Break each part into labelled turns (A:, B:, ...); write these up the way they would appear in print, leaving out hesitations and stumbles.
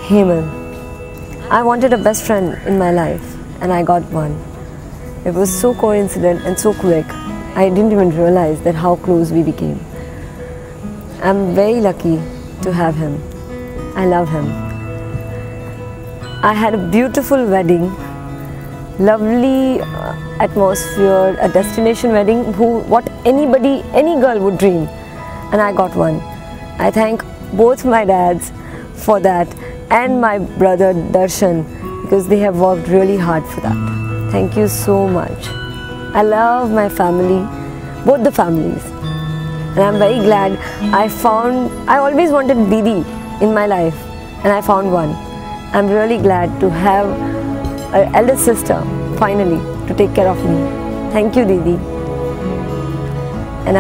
A: Hemal. I wanted a best friend in my life and I got one. It was so coincident and so quick. I didn't even realize that how close we became. I'm very lucky to have him. I love him. I had a beautiful wedding, lovely atmosphere, a destination wedding, what any girl would dream, and I got one. I thank both my dads for that and my brother Darshan because they have worked really hard for that. Thank you so much. I love my family, both the families, and I'm very glad I always wanted Didi in my life and I found one. I'm really glad to have an elder sister finally to take care of me. Thank you, Didi. And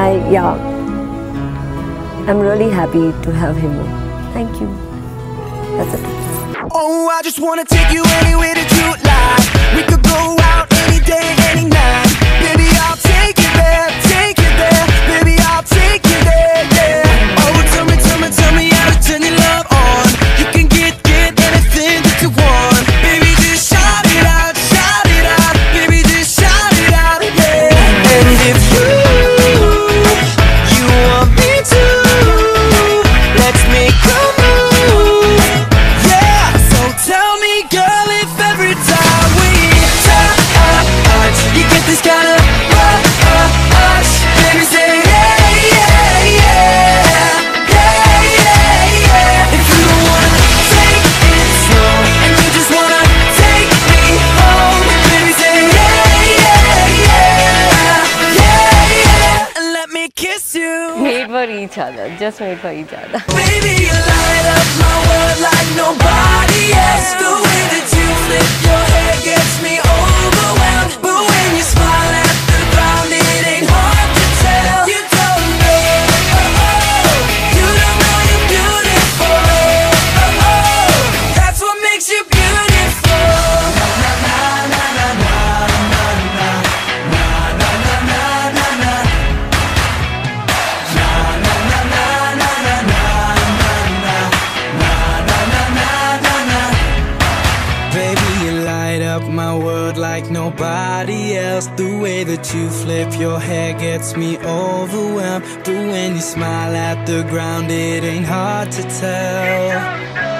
A: I'm really happy to have him. Thank you. That's it.
B: Oh, I just wanna take you anywhere that you like. We could go out any day, any night. Baby, I'll take you there, take you there. Baby, I'll take you there, yeah. Oh, tell me how to turn your love on. You can get anything that you want. Baby, just shout it out, baby, just shout it out, yeah. And if you want me to, let's make a move, yeah. So tell me, girl, if every time we touch, you get this kind of rush, baby, say yeah, yeah, yeah, yeah, yeah, yeah. If you don't wanna take it slow and you just wanna take me home, baby, say yeah, yeah, yeah, yeah, yeah, and let me kiss you.
A: Made for each other, just made for each other.
B: Baby, you light up my world like nobody else. The way that you flip your hair gets me overwhelmed. But when you smile at the ground, it ain't hard to tell. You don't know, you don't know you're beautiful. That's what makes you beautiful. Na na na na na na na na na na na na na. Na na na na na na na na na. Baby, you light up my world like nobody else. The way that you flip your hair gets me overwhelmed. But when you smile at the ground, it ain't hard to tell.